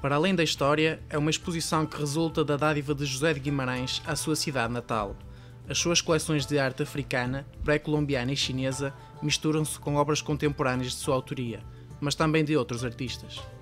Para além da história, é uma exposição que resulta da dádiva de José de Guimarães à sua cidade natal. As suas coleções de arte africana, pré-colombiana e chinesa misturam-se com obras contemporâneas de sua autoria, mas também de outros artistas.